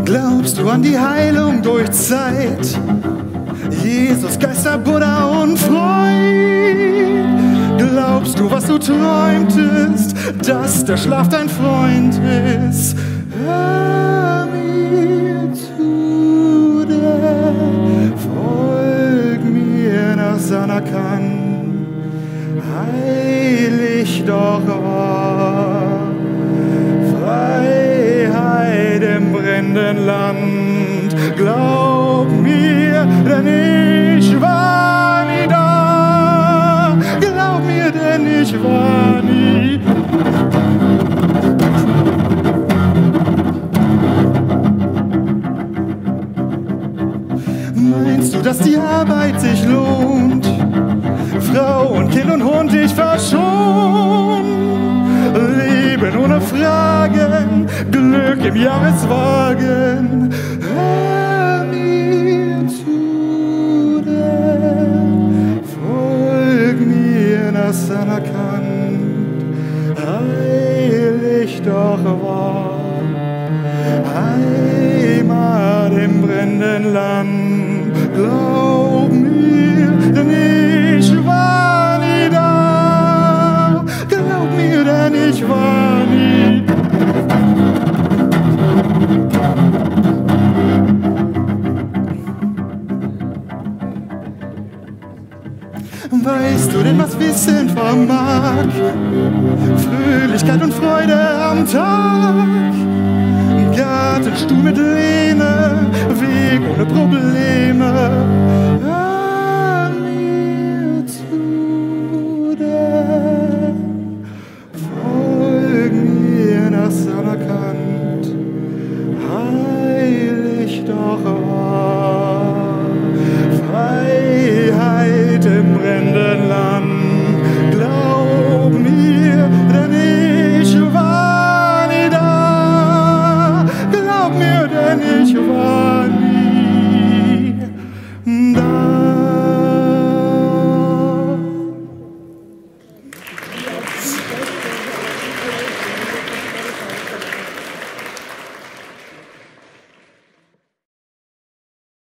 Glaubst du an die Heilung durch Zeit? Jesus, Geister, Buddha und Freud. Glaubst du, was du träumtest, dass der Schlaf dein Freund ist? Hör mir zu, denn folg mir nach Samarkand, heilig doch wahr, Freiheit im brennenden Land. Glaub mir, denn ich war nie da. Glaub mir, denn ich war nie. Meinst du, dass die Arbeit sich lohnt? Frau und Kind und Hund dich verschont. Leben ohne Fragen, Glück im Jahreswagen. Hör mir zu, denn folg mir nach Samarkand, heilig doch wahr, Heimat im brennenden Land. Glaub mir, denn ich war nie da. Glaub mir, denn ich war nie. Weißt du denn, was Wissen vermag? Fröhlichkeit und Freude am Tag. Gartenstuhl mit Lehne, Weg ohne Probleme. Hör mir zu, denn folg mir nach Samarkand, heilig doch